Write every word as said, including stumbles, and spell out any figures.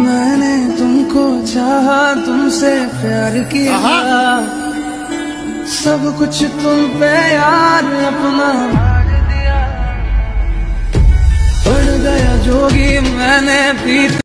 मैंने तुमको चाहा, तुमसे प्यार किया, सब कुछ तुम पे यार अपना दिया। पड़ गया जोगी मैंने भी